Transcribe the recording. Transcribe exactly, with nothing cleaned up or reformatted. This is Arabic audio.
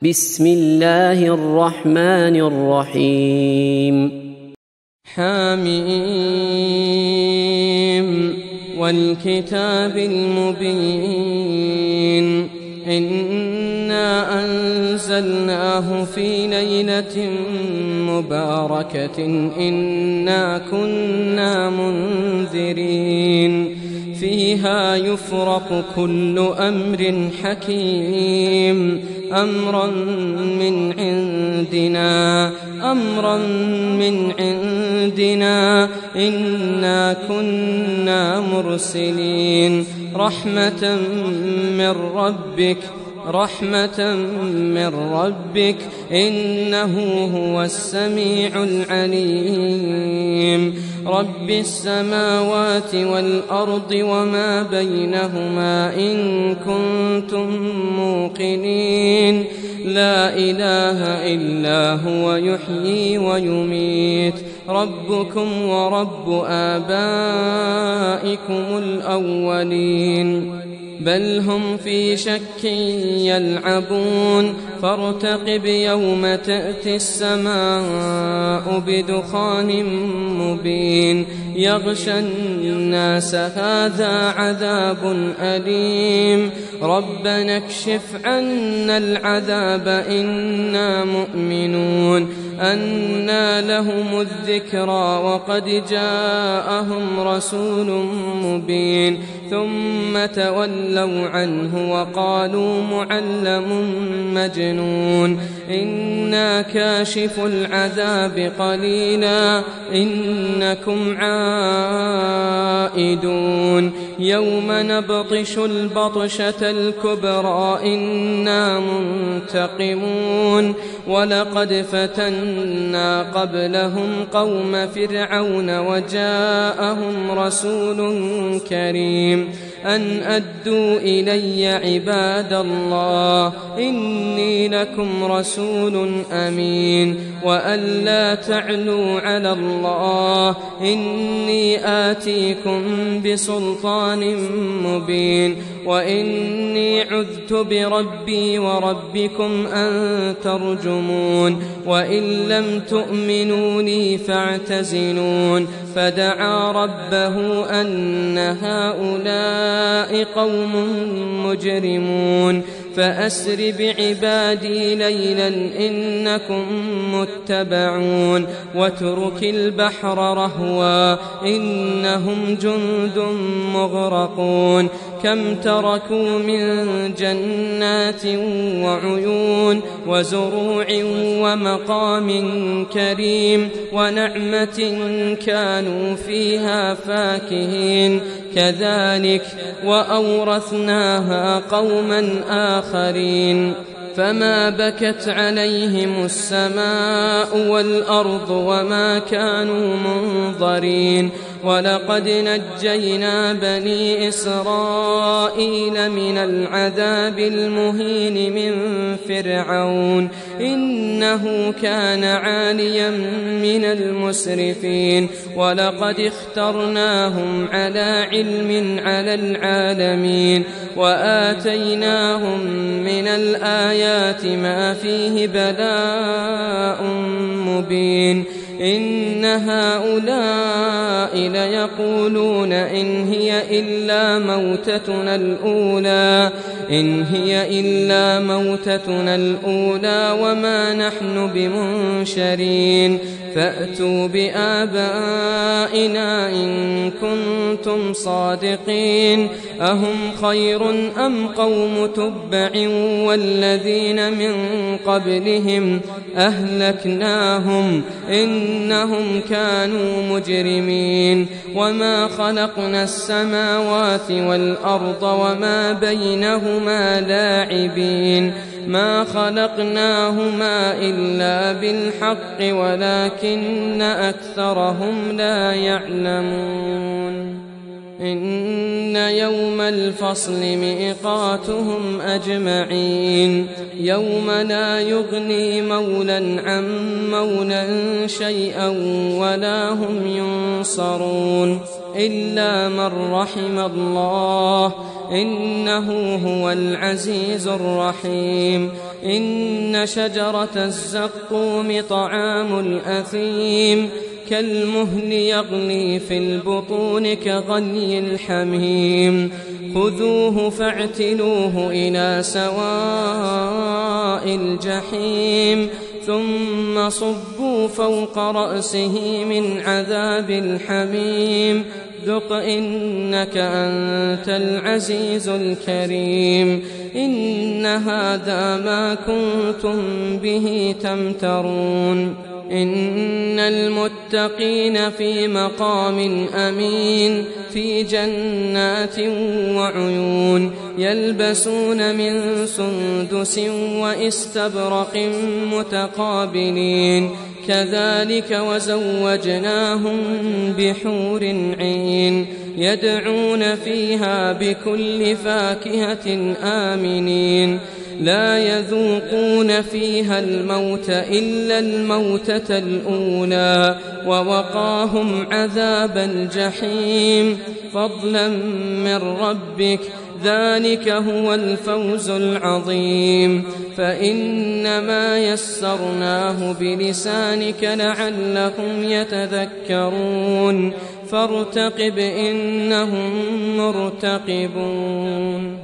بسم الله الرحمن الرحيم. حميم والكتاب المبين إنا أنزلناه في ليلة مباركة إنا كنا منذرين فيها يفرق كل أمر حكيم أمرا من عندنا أمرا من عندنا إنا كنا مرسلين رحمة من ربك رحمة من ربك إنه هو السميع العليم رب السماوات والأرض وما بينهما إن كنتم موقنين لا إله إلا هو يحيي ويميت ربكم ورب آبائكم الأولين بل هم في شك يلعبون فارتقب يوم تأتي السماء بدخان مبين يغشى الناس هذا عذاب أليم ربنا اكشف عنا العذاب إنا مؤمنون أنى لهم الذكرى وقد جاءهم رسول مبين ثم تولوا عنه وقالوا معلم مجنون إنا كاشف العذاب قليلا إنكم عائدون يوم نبطش البطشة الكبرى إنا منتقمون ولقد فتنا قبلهم قوم فرعون وجاءهم رسول كريم أن أدوا إلي عباد الله إني لكم رسول أمين وأن لا تعلوا على الله إني آتيكم بسلطان مبين وإني عذت بربي وربكم أن ترجمون وإن لم تؤمنوا لي فاعتزلون فدعا ربه أن هؤلاء قوم مجرمون فأسر بعبادي ليلا إنكم متبعون واترك البحر رهوا إنهم جند مغرقون كم تركوا من جنات وعيون وزروع ومقام كريم ونعمة كانوا فيها فاكهين كذلك وأورثناها قوما آخرين فما بكت عليهم السماء والأرض وما كانوا منظرين ولقد نجينا بني إسرائيل من العذاب المهين من فرعون إنه كان عاليا من المسرفين ولقد اخترناهم على علم على العالمين وآتيناهم من الآيات ما فيه بلاء مبين إن هؤلاء ليقولون إن هي إلا موتتنا الأولى إن هي إلا موتتنا الأولى وما نحن بمنشرين فأتوا بآبائنا إن كنتم صادقين أهم خير أم قوم تبع والذين من قبلهم أهلكناهم إنهم كانوا مجرمين وما خلقنا السماوات والأرض وما بينهما لاعبين ما خلقناهما إلا بالحق ولكن أكثرهم لا يعلمون إن يوم الفصل ميقاتهم أجمعين يوم لا يغني مولى عن مولى شيئا ولا هم ينصرون إلا من رحم الله إنه هو العزيز الرحيم إن شجرة الزقوم طعام الأثيم كالمهل يغلي في البطون كغلي الحميم خذوه فاعتلوه إلى سواء الجحيم ثم صبوا فوق رأسه من عذاب الحميم ذق إنك أنت العزيز الكريم إن هذا ما كنتم به تمترون إن المتقين في مقام أمين في جنات وعيون يلبسون من سندس وإستبرق متقابلين كذلك وزوجناهم بحور عين يدعون فيها بكل فاكهة آمنين لا يذوقون فيها الموت إلا الموتة الأولى ووقاهم عذاب الجحيم فضلا من ربك ذلك هو الفوز العظيم فإنما يسرناه بلسانك لعلهم يتذكرون فارتقب إنهم مرتقبون